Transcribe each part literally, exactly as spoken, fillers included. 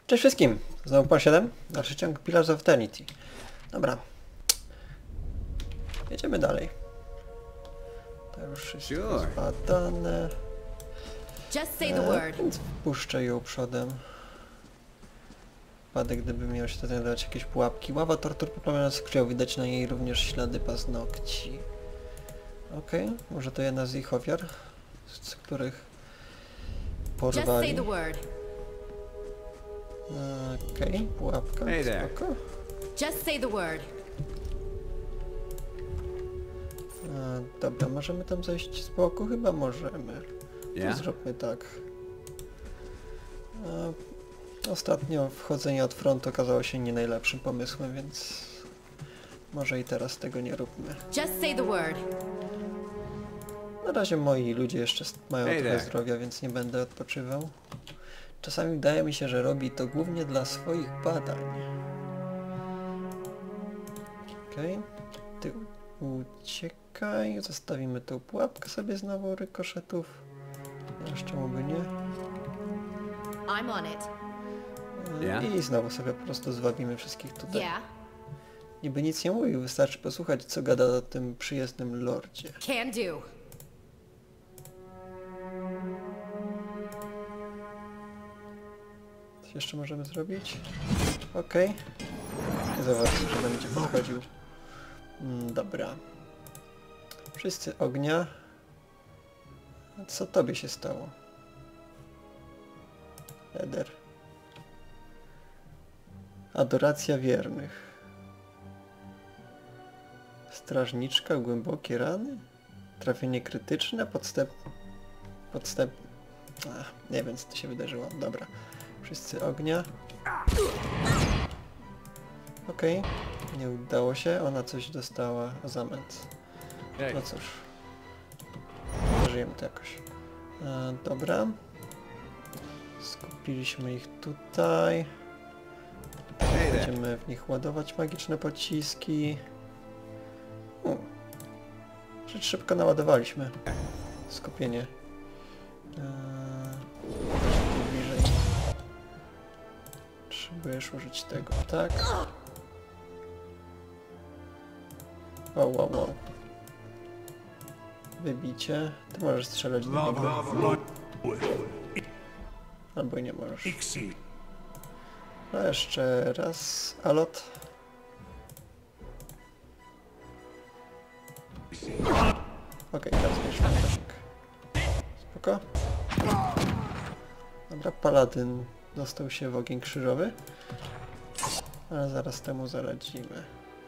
Cześć wszystkim! Znowu Pan siedem, dalszy ciąg Pillars of Eternity. Dobra. Jedziemy dalej. To już wszystko Sure. zbadane. Just say the E, word. więc wpuszczę ją przodem. Wypadek, gdyby miał się to znajdować jakieś pułapki. Ława tortur poplamiona z krwią. Widać na niej również ślady paznokci. Okej, okay. Może to jedna z ich ofiar, z których Just say porwali. the word. Okej, okay. Pułapka. Hey there. Spoko. Just say the word. E, dobra, możemy tam zejść z boku? Chyba możemy. Yeah? To zróbmy tak. E, ostatnio wchodzenie od frontu okazało się nie najlepszym pomysłem, więc może i teraz tego nie róbmy. Just say the word. Na razie moi ludzie jeszcze mają Hey trochę there. zdrowia, więc nie będę odpoczywał. Czasami wydaje mi się, że robi to głównie dla swoich badań. Okej. Okay. Ty uciekaj. Zostawimy tą pułapkę sobie znowu rykoszetów. Jeszcze mógłby nie. I'm on it. E, Yeah. I znowu sobie po prostu zwabimy wszystkich tutaj. Yeah. Niby nic nie mówił, wystarczy posłuchać, co gada o tym przyjezdnym lordzie. Can do. Co jeszcze możemy zrobić? Okej. Okay. Zobacz, że będzie podchodził. Mm, dobra. Wszyscy ognia. A co tobie się stało? Eder. Adoracja wiernych. Strażniczka, głębokie rany? Trafienie krytyczne? Podstęp... Podstęp... Ach, nie wiem, co to się wydarzyło. Dobra. Wszyscy ognia. Okej. Okay. Nie udało się. Ona coś dostała. Zamęt. Hey. No cóż. Przeżyjemy to jakoś. E, dobra. Skupiliśmy ich tutaj. Hey there. Będziemy w nich ładować magiczne pociski. U. Rzecz szybko naładowaliśmy. Skupienie. Eee, tu bliżej. Potrzebujesz użyć tego, tak? Wow, wow, wow. Wybicie. Ty możesz strzelać do niego. Albo nie możesz. No jeszcze raz. Alot. Okej, okay, teraz bierzmy tak. Spoko. Dobra, paladyn dostał się w ogień krzyżowy. Ale zaraz temu zaradzimy.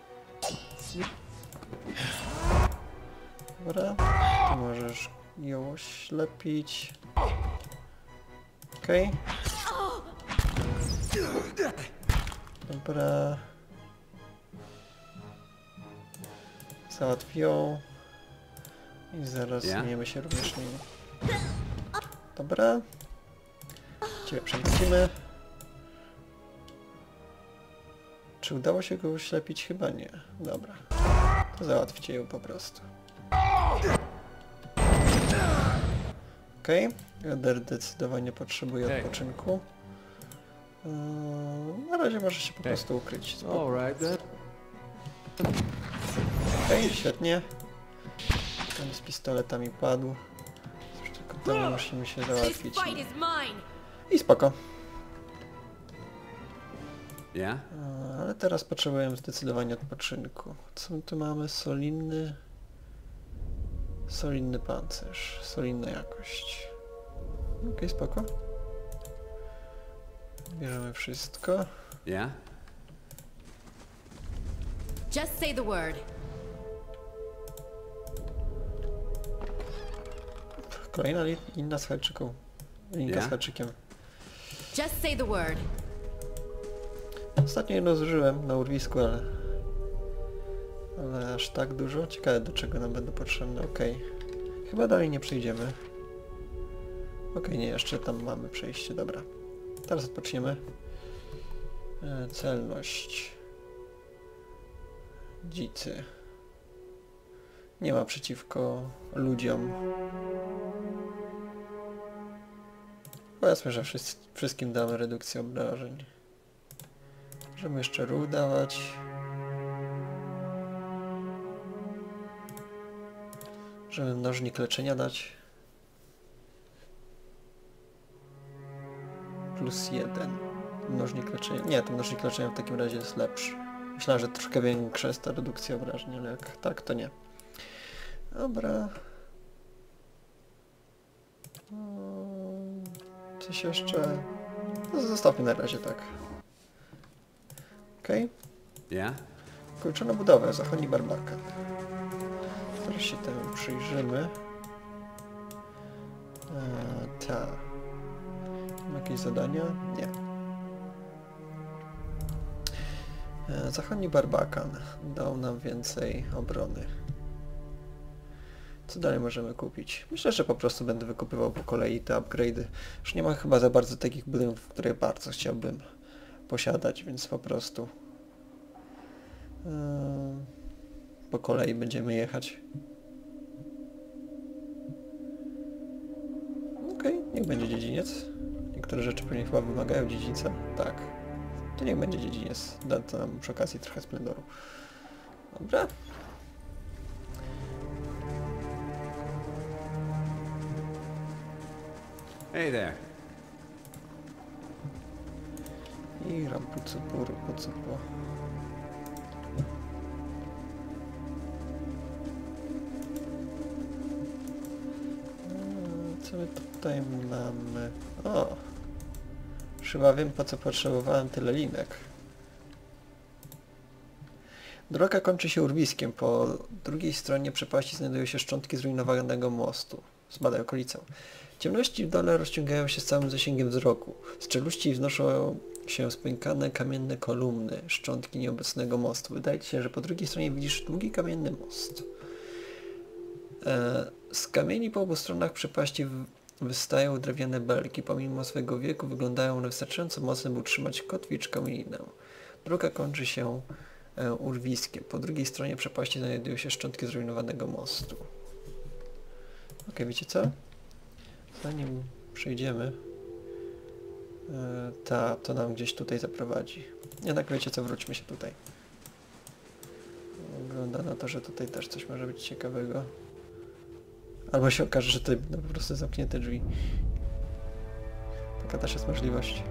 Dobra, ty możesz ją oślepić. Okej. Okay. Dobra. Załatwią. I zaraz Yeah. zmieniemy się również nim. Dobra. Ciebie przemycimy. Czy udało się go oślepić? Chyba nie. Dobra. To załatwcie ją po prostu. Okej. Okay. Eder zdecydowanie potrzebuje Hey. odpoczynku. Yy, na razie może się po Hey. prostu ukryć. Alright then. Okej, okay, świetnie. Ten z pistoletami padł. Cóż, tylko to musimy się This załatwić. fight is mine. I spoko. Yeah? A, ale teraz potrzebujemy zdecydowanie odpoczynku. Co my tu mamy? Solidny... Solidny pancerz. Solidna jakość. Okej, okay, spoko. Bierzemy wszystko. Yeah? Just say the word. Kolejna li- inna z haczyką. Linka Yeah? z haczykiem. Just say the word. Ostatnio jedno zużyłem na urwisku, ale... Ale aż tak dużo? Ciekawe, do czego nam będą potrzebne. Okej. Okay. Chyba dalej nie przejdziemy. Okej, okay, nie, jeszcze tam mamy przejście, dobra. Teraz odpoczniemy. E, celność. Dzicy. Nie ma przeciwko ludziom. Powiedzmy, że wszyscy, wszystkim damy redukcję obrażeń. Możemy jeszcze ruch dawać. Możemy mnożnik leczenia dać. Plus jeden. Mnożnik leczenia. Nie, ten mnożnik leczenia w takim razie jest lepszy. Myślałem, że troszkę większa jest ta redukcja obrażeń, ale jak tak, to nie. Dobra. Hmm, coś jeszcze... No, zostawmy na razie tak. Okej. Okay. Yeah? Kończono budowę, zachodni Barbakan. Teraz się temu przyjrzymy. Eee, ta. Mam jakieś zadania? Nie. Eee, zachodni Barbakan dał nam więcej obrony. Co dalej możemy kupić? Myślę, że po prostu będę wykupywał po kolei te upgrade'y. Już nie ma chyba za bardzo takich budynków, które bardzo chciałbym posiadać, więc po prostu yy, po kolei będziemy jechać. Okej, okay, niech będzie dziedziniec. Niektóre rzeczy pewnie chyba wymagają dziedzińca. Tak. To niech będzie dziedziniec. Da to nam przy okazji trochę splendoru. Dobra. Hey there. I rampucupuru, pucupo. Co my tutaj mamy? O! Chyba wiem, po co potrzebowałem tyle linek. Droga kończy się urwiskiem. Po drugiej stronie przepaści znajdują się szczątki zrujnowanego mostu. Zbadaj okolicę. Ciemności w dole rozciągają się z całym zasięgiem wzroku. Z czeluści wznoszą się spękane kamienne kolumny, szczątki nieobecnego mostu. Wydaje ci się, że po drugiej stronie widzisz długi kamienny most. E, z kamieni po obu stronach przepaści w, wystają drewniane belki. Pomimo swego wieku wyglądają one wystarczająco mocne, by utrzymać kotwicz linę. Droga kończy się e, urwiskiem. Po drugiej stronie przepaści znajdują się szczątki zrujnowanego mostu. Ok, wiecie co? Zanim przejdziemy, yy, ta, to nam gdzieś tutaj zaprowadzi. Jednak wiecie co, wróćmy się tutaj. Wygląda na to, że tutaj też coś może być ciekawego. Albo się okaże, że tutaj będą po prostu zamknięte drzwi. Taka też jest możliwość.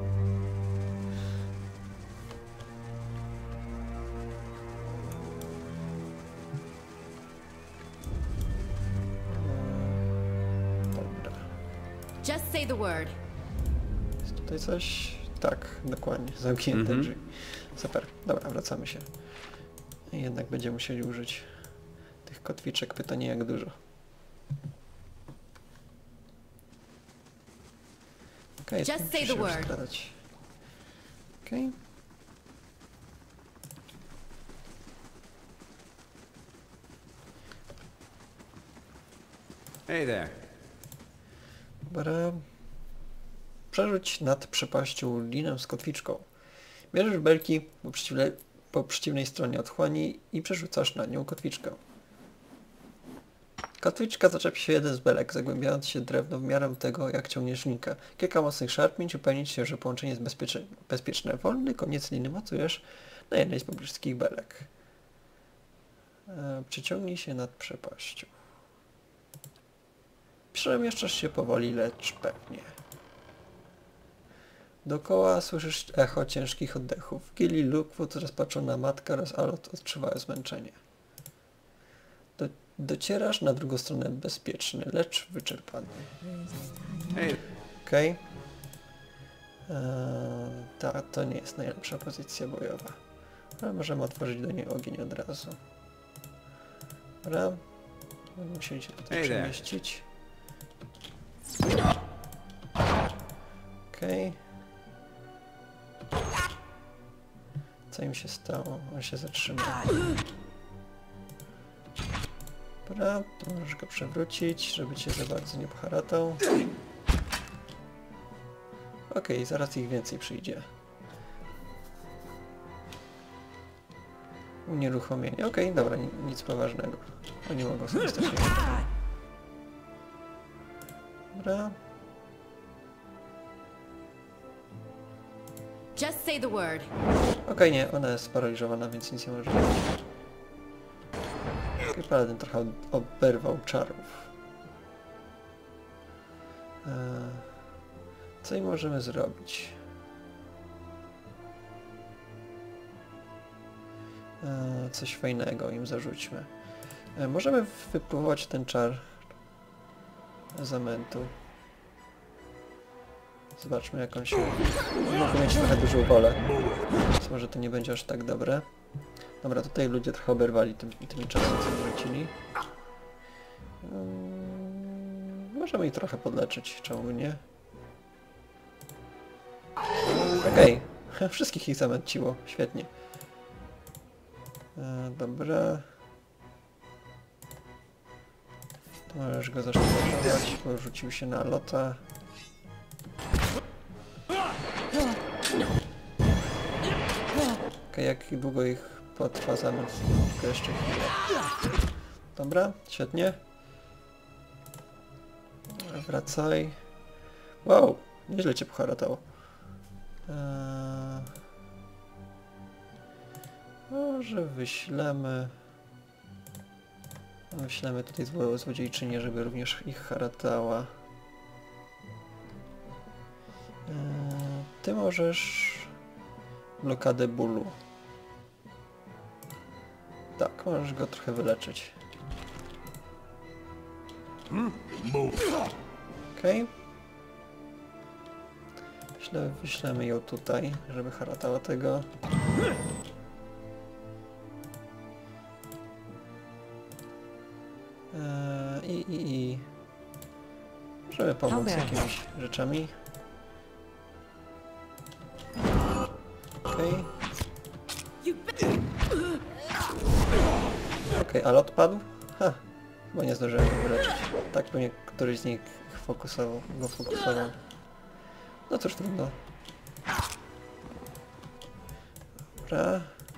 Just say the word. Jest tutaj coś? Tak, dokładnie. Zamknięte Mhm. drzwi. Super. Dobra, wracamy się. I jednak będziemy musieli użyć tych kotwiczek. Pytanie jak dużo. Okay, Just say the word. Okej. Hey there. Dobra. Przerzuć nad przepaścią linę z kotwiczką. Bierzesz belki po, przeciwle, po przeciwnej stronie otchłani i przerzucasz na nią kotwiczkę. Kotwiczka zaczepi się jeden z belek, zagłębiając się drewno w miarę tego, jak ciągniesz linkę. Kilka mocnych szarpnięć, upewnić się, że połączenie jest bezpieczne. bezpieczne. Wolny koniec liny mocujesz na jednej z pobliskich belek. E, przyciągnij się nad przepaścią. Przemieszczasz się powoli, lecz pewnie. Dookoła słyszysz echo ciężkich oddechów. Gilly, Lookwood, rozpaczona matka oraz Alot odczuwają zmęczenie. Do, docierasz na drugą stronę bezpieczny, lecz wyczerpany. Hey. Okej. Okay. Ta, to nie jest najlepsza pozycja bojowa. Ale możemy otworzyć do niej ogień od razu. Dobra. Będziemy musieli się tutaj Hey przemieścić. Okej. Okay. Co im się stało? On się zatrzymał. Dobra, to możesz go przewrócić, żeby cię za bardzo nie poharatał. Okej, okay, zaraz ich więcej przyjdzie. Unieruchomienie. Okej, okay, dobra, nic poważnego. Oni mogą sobie stać. Dobra. Just say the word. Okej, nie, ona jest sparaliżowana, więc nic nie może robić. Okej, paladyn trochę oberwał czarów. Eee, co im możemy zrobić? Eee, coś fajnego im zarzućmy. Eee, możemy wypróbować ten czar zamętu. Zobaczmy, jak on się... Mogę mieć trochę dużą wolę, więc może to nie będzie aż tak dobre. Dobra, tutaj ludzie trochę oberwali tym, tymi czasami, co wrócili. Hmm, możemy ich trochę podleczyć, czemu nie? Okej, okay. Wszystkich ich zamęciło, świetnie. E, dobra. To możesz go zaszkodować, bo rzucił się na lota. Okej, jak długo ich potrwa zamęt? Tylko jeszcze chwilę. Dobra, świetnie. Wracaj. Wow, nieźle cię poharatało. Eee, może wyślemy... Wyślemy tutaj zło, złodziejczynię, żeby również ich haratała. Eee, ty możesz... blokadę bólu. Tak, możesz go trochę wyleczyć. Okej. Okay. Wyśle, wyślemy ją tutaj, żeby haratała tego. Eee, I, i, i... Możemy pomóc jakimiś rzeczami. Okej. Okay. Okej, okay, ale odpadł? Ha, chyba nie zdążyłem go wyleczyć. Tak pewnie któryś z nich fokusował, go fokusował. No cóż, trudno. Dobra.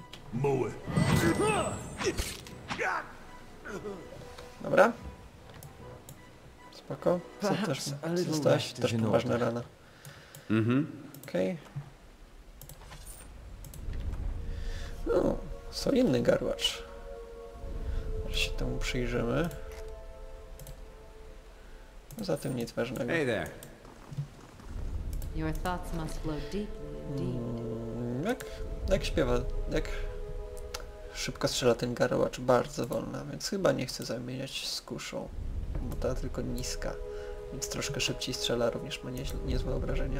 Dobra. Spoko. Co też zostałaś? Też poważna rana. Mhm. Okej. Okay. No, solidny garłacz. Teraz się temu przyjrzymy. Poza tym nic ważnego. Hey there. Your thoughts must flow deeply indeed. Mm, jak, jak śpiewa, jak szybko strzela ten garłacz, bardzo wolna, więc chyba nie chcę zamieniać z kuszą, bo ta tylko niska, więc troszkę szybciej strzela, również ma nie, niezłe obrażenia.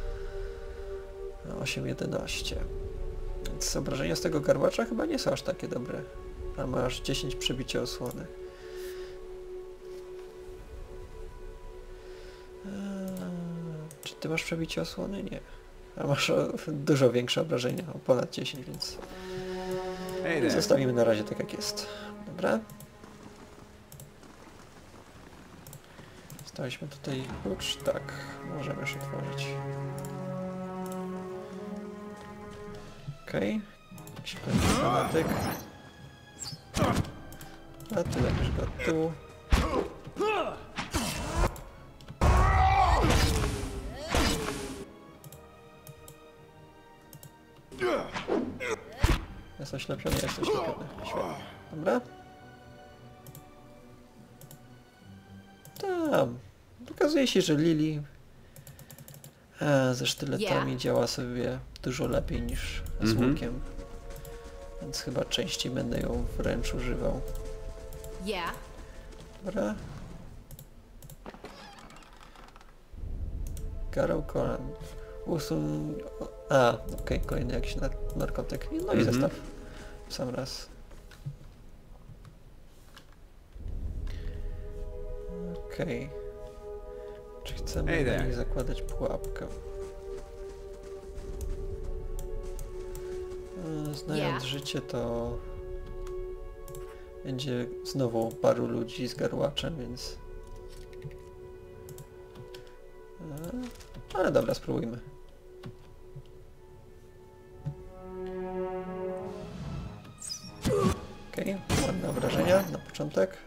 osiem jedenaście. Więc obrażenia z tego garłacza chyba nie są aż takie dobre. A masz dziesięć przebicia osłony. Eee, czy ty masz przebicie osłony? Nie. A masz o, dużo większe obrażenia, o ponad dziesięć, więc Hey zostawimy na razie tak jak jest. Dobra. Staliśmy tutaj klucz. Tak, możemy już otworzyć. Okej. Okay. Fanatyk. A ty lepisz go tu. Jest oślepiony, jest oślepiony. Świetnie. Dobra. Tam. Okazuje się, że Lili e, ze sztyletami Yeah. działa sobie dużo lepiej niż z Mhm. łukiem. Więc chyba częściej będę ją wręcz używał. Yeah. Dobra. Karol Koran. Usun... A, okej, okay, kolejny jakiś nar narkotyk. No i Mhm. zestaw. W sam raz. Okej. Okay. Czy chcemy Hey na there. nich zakładać pułapkę? E, Znając Yeah. życie, to będzie znowu paru ludzi z garłaczem, więc... E, ale dobra, spróbujmy. Okej, okay, ładne obrażenia na początek.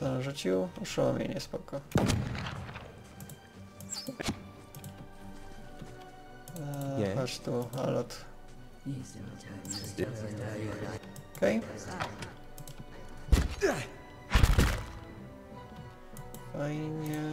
Co on rzucił? Oszołomienie, spoko. Eee, Nie. chodź tu, Alot. Okej. Fajnie.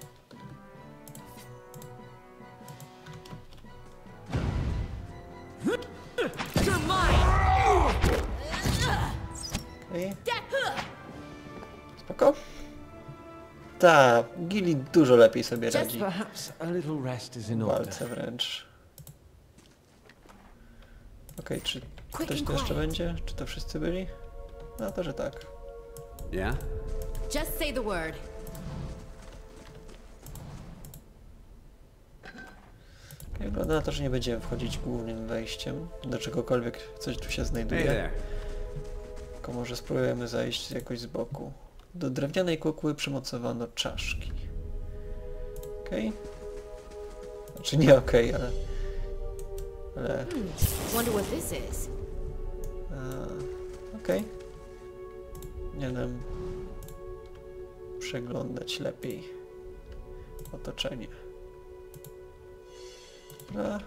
Okej. Spoko. Ta, Gili dużo lepiej sobie radzi. Perhaps a little rest is in W order. walce wręcz. Okej, czy Quick ktoś and tu jeszcze quiet. będzie? Czy to wszyscy byli? No to, że tak. Yeah? Just say the word. Okay, wygląda na to, że nie będziemy wchodzić głównym wejściem do czegokolwiek coś tu się Hey znajduje. there. Tylko może spróbujemy zajść jakoś z boku. Do drewnianej kukły przymocowano czaszki. Okej? Okay. Znaczy nie okej, okay, ale... Ale... Hmm. Wonder what this is. e, Okej. Okay. Nie nam przeglądać lepiej otoczenie. Dobra.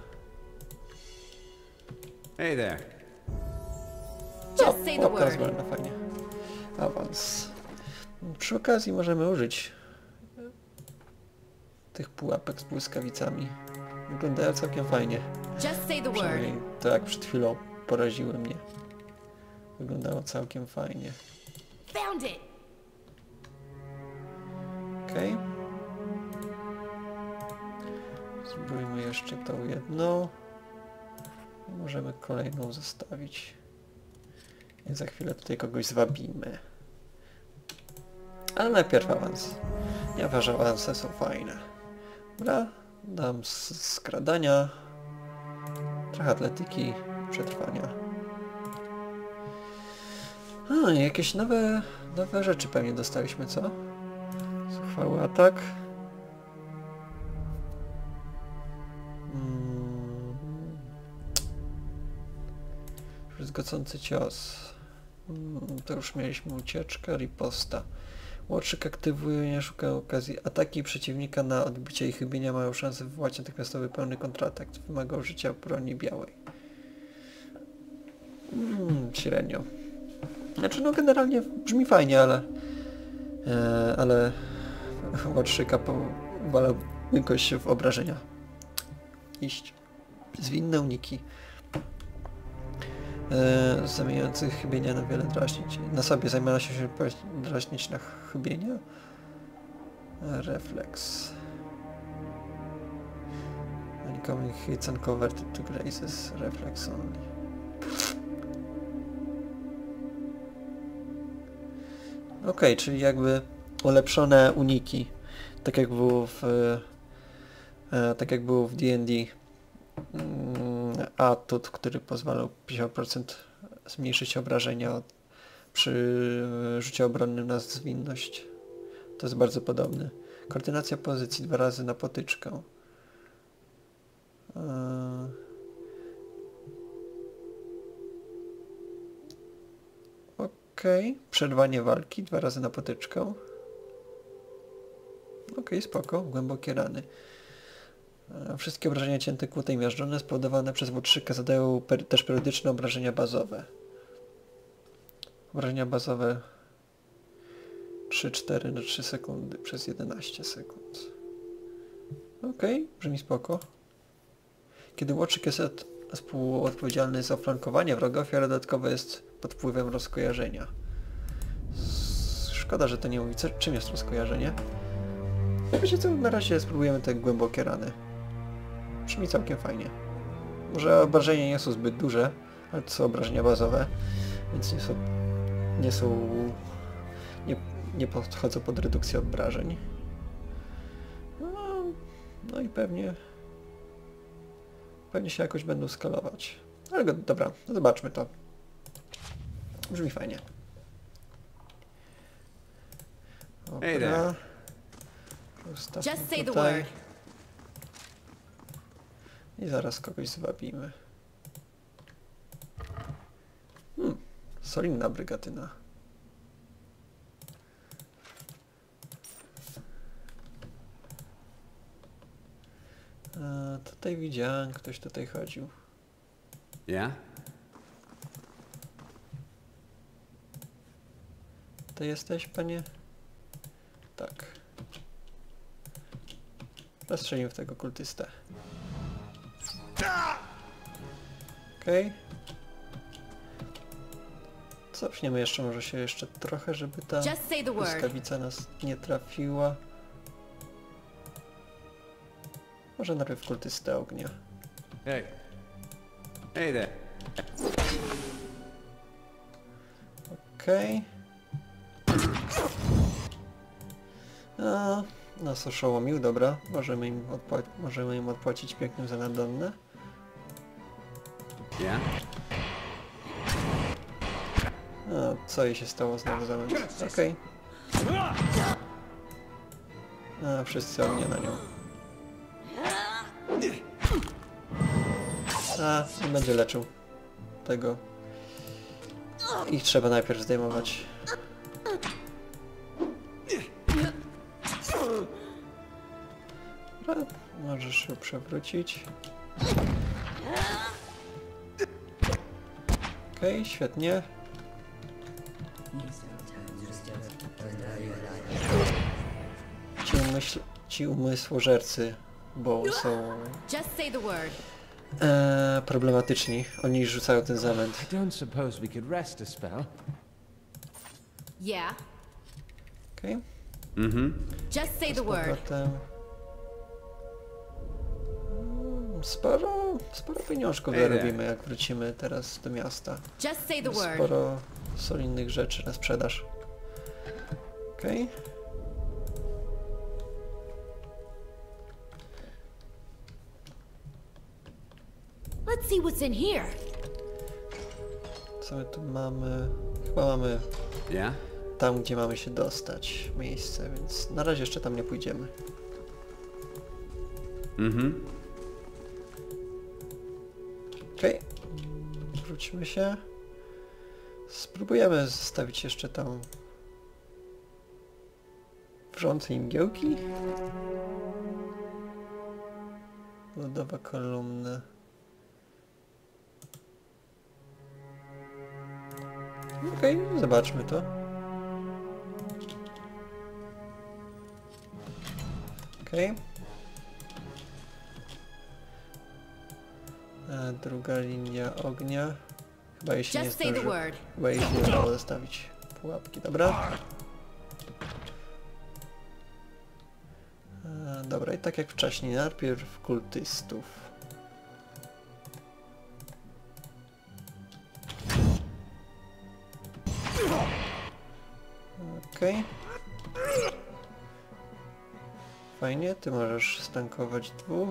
Hey there. Just say the Pułapka word. rozwalona, fajnie. Awans. Przy okazji możemy użyć tych pułapek z błyskawicami. Wyglądają całkiem fajnie. Just say the word. Przynajmniej to jak przed chwilą poraziły mnie. Wyglądało całkiem fajnie. Found it. Okej. Okay. Spróbujmy jeszcze tą jedną. I możemy kolejną zostawić. I za chwilę tutaj kogoś zwabimy. Ale najpierw awans. Ja że awanse są fajne. Dobra, dam z skradania. Trochę atletyki, przetrwania. A, jakieś nowe, nowe rzeczy pewnie dostaliśmy, co? Zuchwały atak. Mm. Druzgocący cios. Mm, to już mieliśmy ucieczkę, riposta. Łotrzyk aktywuje, nie szuka okazji. Ataki przeciwnika na odbicie i chybienia mają szansę wywołać natychmiastowy pełny kontratak. Wymaga użycia broni białej. Mm, średnio. Znaczy no generalnie brzmi fajnie, ale... E, ale... Łotrzyka powala jakoś w obrażenia. Iść. Zwinne uniki. E, zamieniających chybienia na wiele drażnić. Na sobie zamiana się drażnić na chybienia. Reflex. Incoming hits and converted to grazes. Reflex only. Okej, okay, czyli jakby ulepszone uniki. Tak jak było w... E, tak jak było w D and D. Atut, który pozwalał pięćdziesiąt procent zmniejszyć obrażenia przy rzucie obronnym na zwinność. To jest bardzo podobny. Koordynacja pozycji dwa razy na potyczkę. Eee... Okej. Okay. Przerwanie walki dwa razy na potyczkę. Okej, okay, spoko. Głębokie rany. Wszystkie obrażenia cięte, kłute i miażdżone spowodowane przez łotrzyka zadają per też periodyczne obrażenia bazowe. Obrażenia bazowe trzy cztery na trzy sekundy przez jedenaście sekund. Okej, okay, brzmi spoko. Kiedy łotrzyk jest współodpowiedzialny za flankowanie wroga, ofiara dodatkowa jest pod wpływem rozkojarzenia. Szkoda, że to nie mówi, co, czym jest rozkojarzenie. Wiecie co, na razie spróbujemy te głębokie rany. Brzmi całkiem fajnie. Może obrażenia nie są zbyt duże, ale to są obrażenia bazowe, więc nie są... nie są... nie, nie podchodzą pod redukcję obrażeń. No, no i pewnie... pewnie się jakoś będą skalować. Ale go, dobra, no zobaczmy to. Brzmi fajnie. Dobra. Ustawmy Just say the tutaj. word. I zaraz kogoś zwabimy. Hmm, solidna brygatyna. tutaj widziałem, ktoś tutaj chodził. Yeah? Ty jesteś, panie? Tak. Zastrzelimy w tego kultystę. Okej. Okay. Cofniemy jeszcze może się jeszcze trochę, żeby ta Just say the word. błyskawica nas nie trafiła. Może najpierw kultystę ognia. Hey. Hey there. Okej. Okay. Nas oszołomił, dobra. Możemy im, odpła możemy im odpłacić pięknym za nadonne. Yeah? A, co jej się stało znowu za mną? Okej. Okay. A, wszyscy ognie na nią. A, nie będzie leczył tego. Ich trzeba najpierw zdejmować. Dobra, możesz ją przewrócić. Okej, okay, świetnie. Ci, umyśl ci umysłożercy, bo są Just say the word. e, problematyczni. Oni rzucają ten zamęt. I don't suppose we could rest a spell. Yeah. Okej. Okay. Mm-hmm. Just say Z the word. powrotem. Mm, Sporo, sporo pieniążków Ej, zarobimy, jak wrócimy teraz do miasta. Just say the word. Sporo solidnych rzeczy na sprzedaż. Okej. Okay. Let's see what's in here. Co my tu mamy? Chyba mamy Yeah? tam, gdzie mamy się dostać miejsce, więc na razie jeszcze tam nie pójdziemy. Mhm. Okej. Okay. Wróćmy się. Spróbujemy zostawić jeszcze tam wrzące imgiełki. Lodowa kolumna. Okej, okay, zobaczmy to. Okej. Okay. Druga linia ognia. Chyba jej się nie Just say the zdąży. word. Chyba jej się nie udało zostawić pułapki, dobra? E, dobra, i tak jak wcześniej, najpierw kultystów. Okej. Okay. Fajnie, ty możesz stankować dwóch.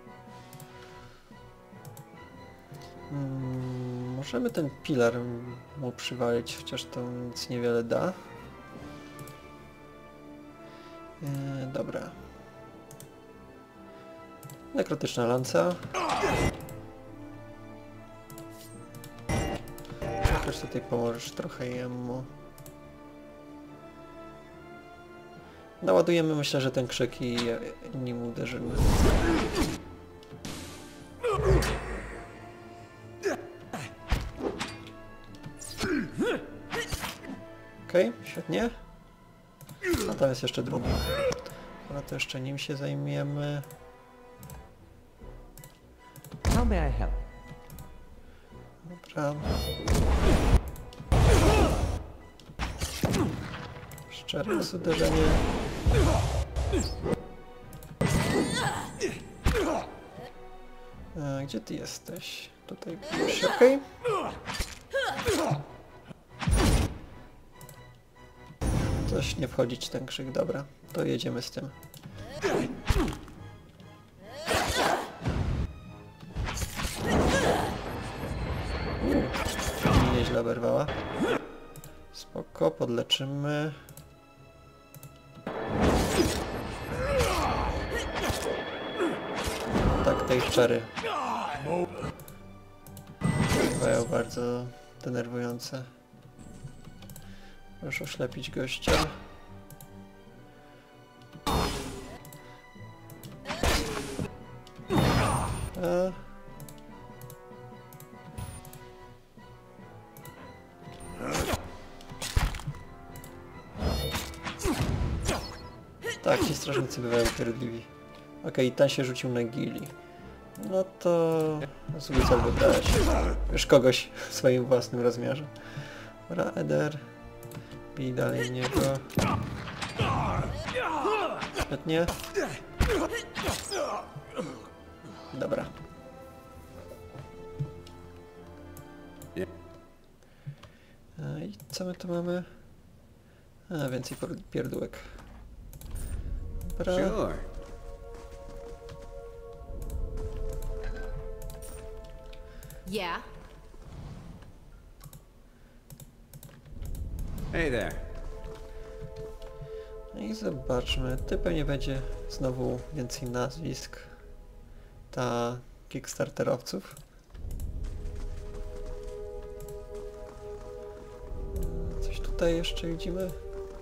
Hmm, możemy ten pilar mu przywalić, chociaż to nic niewiele da. E, dobra. Nekrotyczna lanca. Chociaż tutaj pomożesz trochę jemu. Naładujemy, myślę, że ten krzyk i nim uderzymy. Okej, okay, świetnie. A tam jest jeszcze drugi. No to jeszcze nim się zajmiemy. How may I help? Dobra. Jeszcze raz uderzenie. A, gdzie ty jesteś? Tutaj już, okej. Coś nie wchodzić ten krzyk, dobra. To jedziemy z tym. Uuu, nieźle oberwała. Spoko, podleczymy. Tak, tej szczery. Bywają bardzo denerwujące. Proszę oślepić gościa. E... Tak, ci strażnicy bywają upierdliwi. Okej, okay, ten się rzucił na Gili. No to... sobie cel wybrałeś. Już kogoś w swoim własnym rozmiarze. Dobra, Eder. Bij dalej niego. Świetnie. Dobra. I co my tu mamy? A, więcej pierdółek. Dobra. Sure. Yeah. Hey there. No i zobaczmy. Ty pewnie będzie znowu więcej nazwisk. Ta kickstarterowców. Coś tutaj jeszcze widzimy?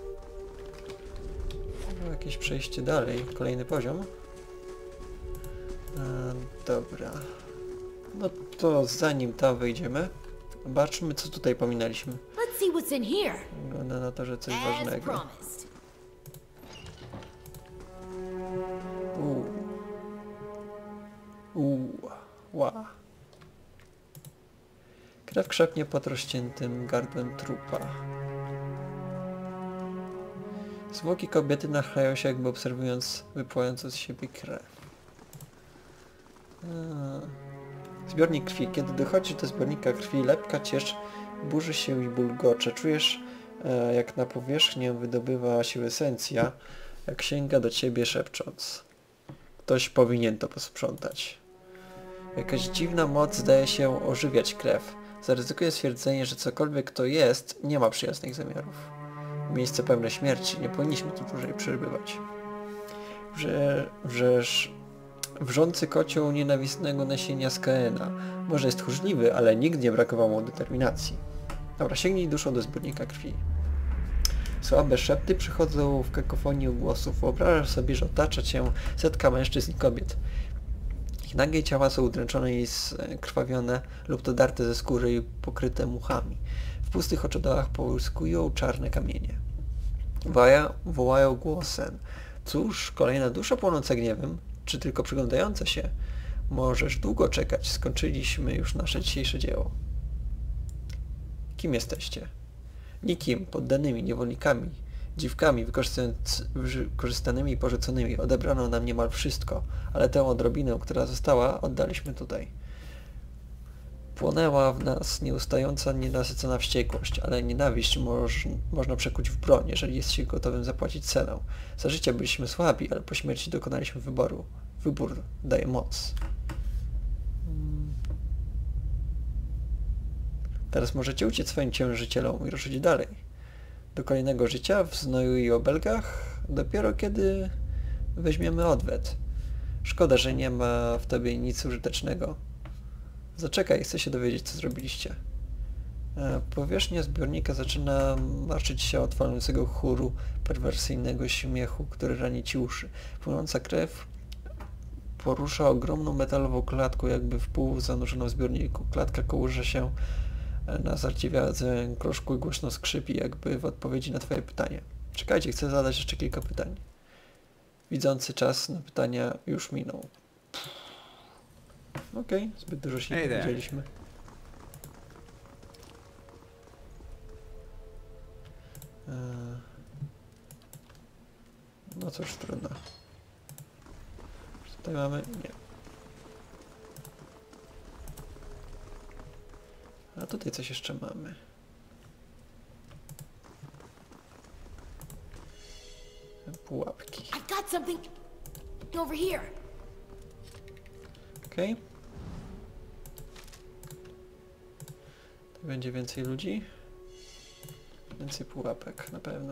No, jakieś przejście dalej, kolejny poziom. E, dobra. No to zanim tam wejdziemy, zobaczmy co tutaj pominęliśmy. Let's see what's in here. Wygląda na to, że coś As ważnego. promised. Uuu. Uuu. Ła. Krew krzepnie pod rozciętym gardłem trupa. Zwłoki kobiety nachylają się, jakby obserwując wypływającą z siebie krew. A. Zbiornik krwi. Kiedy dochodzisz do zbiornika krwi, lepka ciecz burzy się i bulgocze. Czujesz, e, jak na powierzchnię wydobywa się esencja, jak sięga do ciebie szepcząc. Ktoś powinien to posprzątać. Jakaś dziwna moc zdaje się ożywiać krew. Zaryzykuję stwierdzenie, że cokolwiek to jest, nie ma przyjaznych zamiarów. Miejsce pełne śmierci, nie powinniśmy tu dłużej przebywać. Wrze, wrzesz, wrzący kocioł nienawistnego nasienia z Kaena. Może jest tchórzliwy, ale nigdy nie brakowało mu determinacji. Dobra, sięgnij duszą do zbiornika krwi. Słabe szepty przychodzą w kakofonii głosów. Wyobrażasz sobie, że otacza cię setka mężczyzn i kobiet. Ich nagie ciała są udręczone i skrwawione lub to darte ze skóry i pokryte muchami. W pustych oczodołach połyskują czarne kamienie. Wołają, wołają głosem. Cóż, kolejna dusza płonąca gniewem? Czy tylko przyglądająca się? Możesz długo czekać. Skończyliśmy już nasze dzisiejsze dzieło. Kim jesteście? Nikim, poddanymi, niewolnikami, dziwkami wykorzystanymi i porzuconymi. Odebrano nam niemal wszystko, ale tę odrobinę, która została, oddaliśmy tutaj. Płonęła w nas nieustająca, nienasycona wściekłość, ale nienawiść moż, można przekuć w broń, jeżeli jest się gotowym zapłacić cenę. Za życia byliśmy słabi, ale po śmierci dokonaliśmy wyboru. Wybór daje moc. Teraz możecie uciec swoim ciężycielom i ruszyć dalej. Do kolejnego życia w znoju i obelgach, dopiero kiedy weźmiemy odwet. Szkoda, że nie ma w tobie nic użytecznego. Zaczekaj, chcę się dowiedzieć, co zrobiliście. E, powierzchnia zbiornika zaczyna martwić się od falącego chóru perwersyjnego śmiechu, który rani ci uszy. Płynąca krew porusza ogromną metalową klatkę, jakby w pół zanurzoną w zbiorniku. Klatka kołże się na zardziwiałym kroszku i głośno skrzypi, jakby w odpowiedzi na twoje pytanie. Czekajcie, chcę zadać jeszcze kilka pytań. Widzący czas na pytania już minął. Okej, okay, zbyt dużo się nie dowiedzieliśmy. Eee, no cóż, trudno. Tutaj mamy... nie. A tutaj coś jeszcze mamy. Pułapki. I've got something over here. Okej. Okay. Tu będzie więcej ludzi. Więcej pułapek na pewno.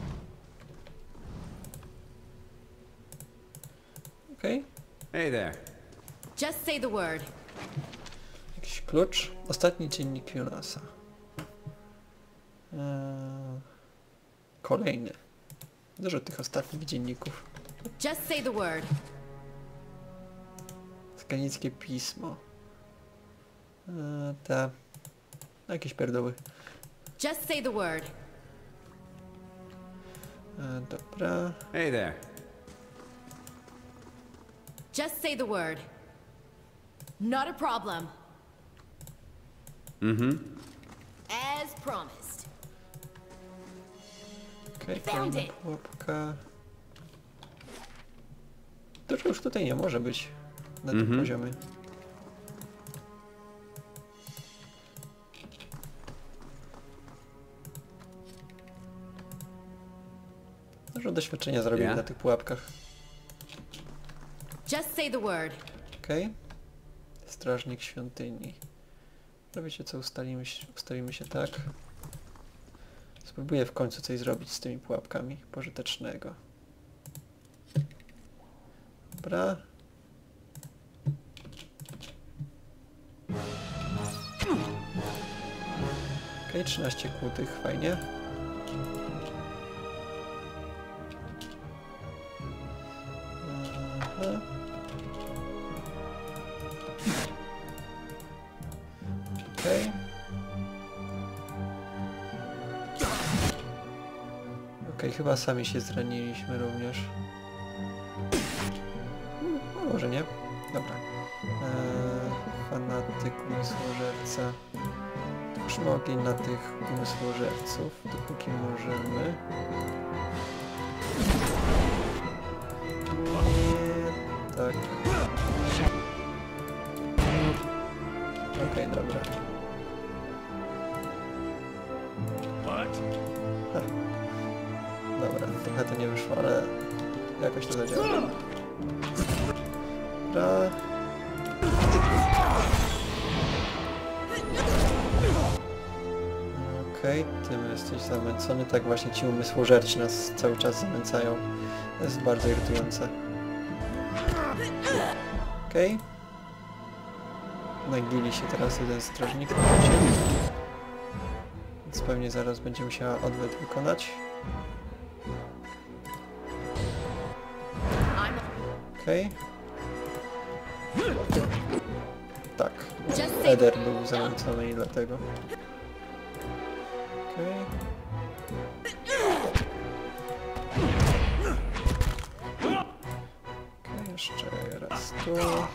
Okej. Okay. Hey there. Just say the word. Jakiś klucz. Ostatni dziennik Jonasa. Eee, kolejny. Dużo tych ostatnich dzienników. Just say the word. Arkanickie pismo. E, te... Jakieś pierdoły. Just say the word. E, dobra. Hey there. Just say the word. Not a problem. Mm-hmm. As promised. Okej, Found kolejna it. pułapka. Dużo już tutaj nie może być na tym Mhm. poziomie. Dużo doświadczenia zrobił Yeah. na tych pułapkach. Just say the word. Okej. Strażnik świątyni. No wiecie co, ustalimy się, ustawimy się tak. Spróbuję w końcu coś zrobić z tymi pułapkami pożytecznego. Dobra. Okej, trzynaście kłutych, fajnie. Aha. Okej. Okej, chyba sami się zraniliśmy również. No, może nie. Dobra. Eee, fanatyk umysłożerca. Tłuczmy ogień na tych umysłożerców, dopóki możemy. Nie, tak. Okej, dobra. Ha. Dobra, trochę to nie wyszło, ale jakoś to zadziała. Dobra. Okej, tym jesteś zamęcony. Tak właśnie ci umysłożerci nas cały czas zamęcają. To jest bardzo irytujące. Okej. Nagili się teraz jeden strażnik na kocie. Więc pewnie zaraz będzie musiała odwet wykonać. I'm Okej. Tak. Just say Eder był zamęcony i dlatego. Okej. Okej, jeszcze raz tu.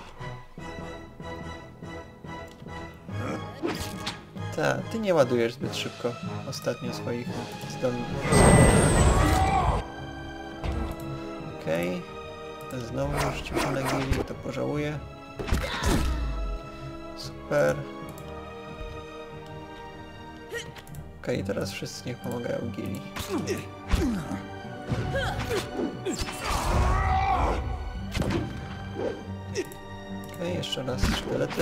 Tak, ty nie ładujesz zbyt szybko ostatnio swoich zdolności. Okej. Znowu już ci pomagili, to pożałuję. Super. Okej, teraz wszyscy niech pomagają Gili. Okej, jeszcze raz szkielety.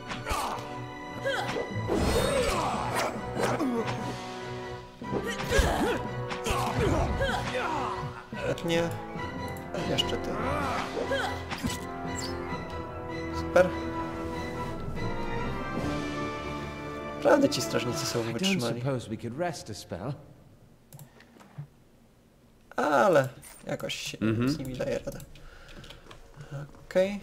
Świetnie. Jeszcze ty. Super. Prawda ci strażnicy są I don't wytrzymali. suppose we could rest a spell. Ale jakoś się Mhm. z nimi daje radę. Okej.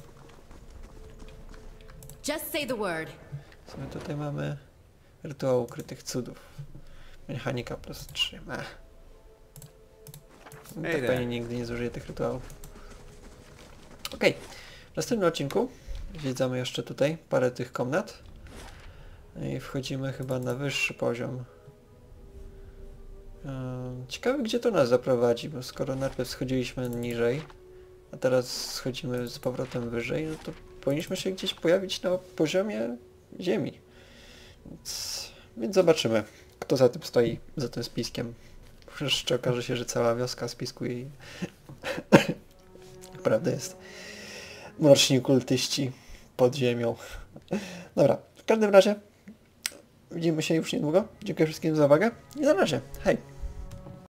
Just say the word. Co my tutaj mamy? Rytuał ukrytych cudów. Mechanika plus trzy. Ech. Ej, Tak there. pewnie nigdy nie zużyję tych rytuałów. Okej. W następnym odcinku zwiedzamy jeszcze tutaj parę tych komnat. I wchodzimy chyba na wyższy poziom. Ym, Ciekawe, gdzie to nas zaprowadzi, bo skoro najpierw schodziliśmy niżej, a teraz schodzimy z powrotem wyżej, no to powinniśmy się gdzieś pojawić na poziomie ziemi. Więc, więc zobaczymy, kto za tym stoi, za tym spiskiem. Jeszcze okaże się, że cała wioska spiskuje i prawda jest. Mroczni kultyści pod ziemią. Dobra, w każdym razie widzimy się już niedługo. Dziękuję wszystkim za uwagę i na razie. Hej!